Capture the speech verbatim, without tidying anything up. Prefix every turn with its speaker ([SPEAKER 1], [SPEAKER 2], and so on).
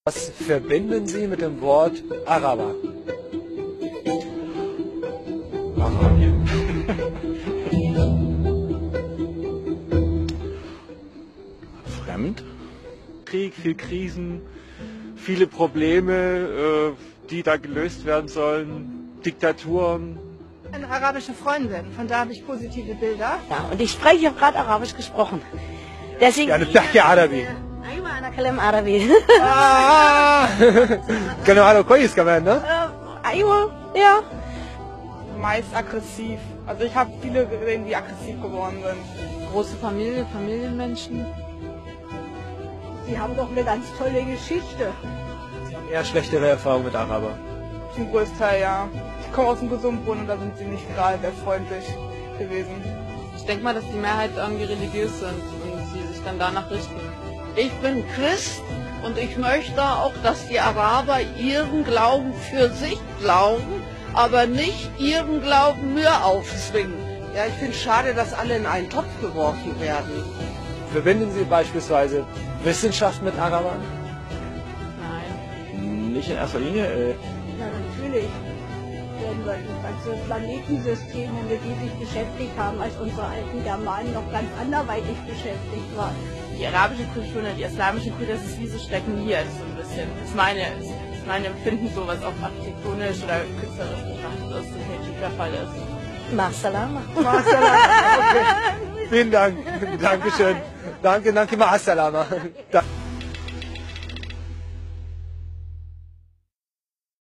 [SPEAKER 1] Was verbinden Sie mit dem Wort Araber?
[SPEAKER 2] Arabien. Fremd. Krieg, viel Krisen, viele Probleme, äh, die da gelöst werden sollen, Diktaturen.
[SPEAKER 3] Eine arabische Freundin, von da habe ich positive Bilder.
[SPEAKER 4] Ja, und ich spreche, ich habe gerade Arabisch gesprochen. Deswegen.
[SPEAKER 1] يعني بتحكي عربي.
[SPEAKER 4] أيوة أنا أتكلم عربي.
[SPEAKER 1] آه كانوا عربي كويس كمان ne?
[SPEAKER 4] أيوة, ja.
[SPEAKER 3] Meist aggressiv. Also ich habe viele gesehen, die aggressiv geworden sind.
[SPEAKER 5] Große Familie, Familienmenschen.
[SPEAKER 4] Sie haben doch eine ganz tolle Geschichte.
[SPEAKER 1] Sie haben eher schlechtere Erfahrungen mit Arabern.
[SPEAKER 3] Zum Großteil, ja. Ich komme aus dem Gesundbrunnen und da sind sie nicht gerade sehr freundlich gewesen.
[SPEAKER 5] Ich denke mal, dass die Mehrheit irgendwie religiös sind und sie sich dann danach richten.
[SPEAKER 6] Ich bin Christ und ich möchte auch, dass die Araber ihren Glauben für sich glauben, aber nicht ihren Glauben mir aufzwingen.
[SPEAKER 7] Ja, ich finde es schade, dass alle in einen Topf geworfen werden.
[SPEAKER 1] Verbinden Sie beispielsweise Wissenschaft mit Arabern?
[SPEAKER 5] Nein.
[SPEAKER 2] Nicht in erster Linie. Äh,
[SPEAKER 4] Ja, natürlich. Denn wir das ganze Planetensystem, womit die sich beschäftigt haben, als unsere alten Germanen noch ganz anderweitig beschäftigt waren.
[SPEAKER 5] Die arabische Kultur und die islamische Kultur, das ist wie so stagniert so ein bisschen. Das ist meine, das ist meine Empfinden, so was auch architektonisch oder künstlerisch betrachtet ist, das nicht der Fall ist.
[SPEAKER 4] Masalama.
[SPEAKER 1] Okay. Vielen Dank. Dankeschön. Danke, danke, ma salama.